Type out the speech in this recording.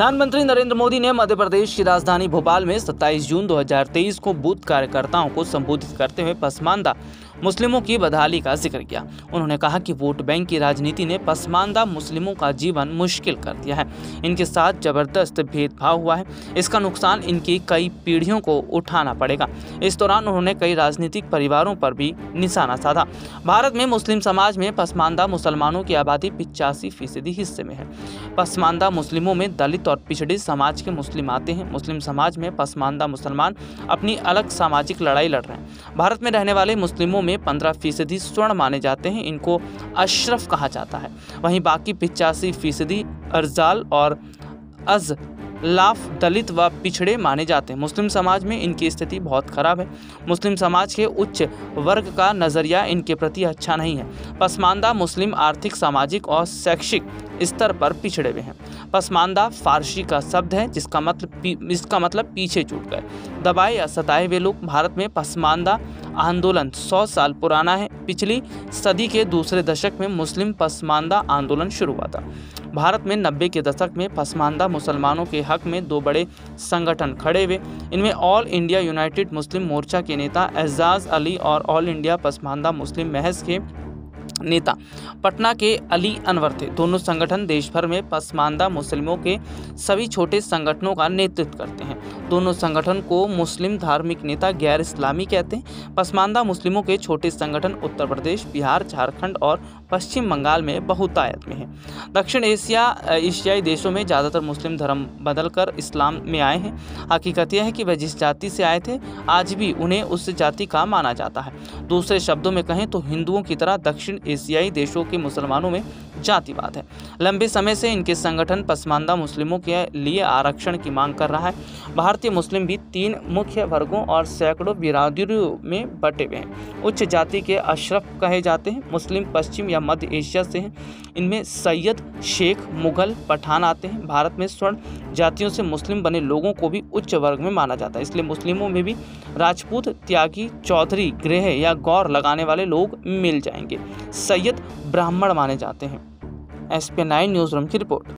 प्रधानमंत्री नरेंद्र मोदी ने मध्य प्रदेश की राजधानी भोपाल में 27 जून 2023 को बूथ कार्यकर्ताओं को संबोधित करते हुए पसमानदा मुस्लिमों की बदहाली का जिक्र किया। उन्होंने कहा कि वोट बैंक की राजनीति ने पसमानदा मुस्लिमों का जीवन मुश्किल कर दिया है। इनके साथ जबरदस्त भेदभाव हुआ है। इसका नुकसान इनकी कई पीढ़ियों को उठाना पड़ेगा। इस दौरान उन्होंने कई राजनीतिक परिवारों पर भी निशाना साधा। भारत में मुस्लिम समाज में पसमानदा मुसलमानों की आबादी 85% हिस्से में है। पसमानदा मुस्लिमों में दलित और पिछड़े समाज के मुस्लिम आते हैं। मुस्लिम समाज में पसमानदा मुसलमान अपनी अलग सामाजिक लड़ाई लड़ रहे हैं। भारत में रहने वाले मुस्लिमों में 15% स्वर्ण माने जाते हैं। इनको अशरफ कहा जाता है। वहीं बाकी 85% अर्जाल और अज़लाफ दलित व पिछड़े माने जाते हैं। मुस्लिम समाज में इनकी स्थिति बहुत खराब है। मुस्लिम समाज के उच्च वर्ग का नज़रिया इनके प्रति अच्छा नहीं है। पसमानदा मुस्लिम आर्थिक, सामाजिक और शैक्षिक स्तर पर पिछड़े हुए हैं। पसमानदा फारसी का शब्द है जिसका मतलब पीछे छूट गए, दबाए या सताए हुए लोग। भारत में पसमानदा आंदोलन 100 साल पुराना है। पिछली सदी के दूसरे दशक में मुस्लिम पसमानदा आंदोलन शुरू हुआ था। भारत में 90 के दशक में पसमानदा मुसलमानों के हक में 2 बड़े संगठन खड़े हुए। इनमें all India united Muslim Morcha के नेता एजाज अली और ऑल इंडिया पसमानदा मुस्लिम महज के नेता पटना के अली अनवर थे। दोनों संगठन देश भर में पसमानदा मुस्लिमों के सभी छोटे संगठनों का नेतृत्व करते हैं। दोनों संगठन को मुस्लिम धार्मिक नेता गैर इस्लामी कहते हैं। पसमानदा मुस्लिमों के छोटे संगठन उत्तर प्रदेश, बिहार, झारखंड और पश्चिम बंगाल में बहुतायत में हैं। दक्षिण एशियाई देशों में ज़्यादातर मुस्लिम धर्म बदलकर इस्लाम में आए हैं। हकीकत यह है कि वह जिस जाति से आए थे आज भी उन्हें उस जाति का माना जाता है। दूसरे शब्दों में कहें तो हिंदुओं की तरह दक्षिण एशियाई देशों के मुसलमानों में जातिवाद है। लंबे समय से इनके संगठन पसमानदा मुस्लिमों के लिए आरक्षण की मांग कर रहा है। भारतीय मुस्लिम भी 3 मुख्य वर्गों और सैकड़ों बिरादरियों में बटे हुए हैं। उच्च जाति के अशरफ कहे जाते हैं। मुस्लिम पश्चिम या मध्य एशिया से हैं। इनमें सैयद, शेख, मुगल, पठान आते हैं। भारत में स्वर्ण जातियों से मुस्लिम बने लोगों को भी उच्च वर्ग में माना जाता है। इसलिए मुस्लिमों में भी राजपूत, त्यागी, चौधरी, ग्रेह या गौर लगाने वाले लोग मिल जाएंगे। सैयद ब्राह्मण माने जाते हैं। SP9 न्यूज़ रूम की रिपोर्ट।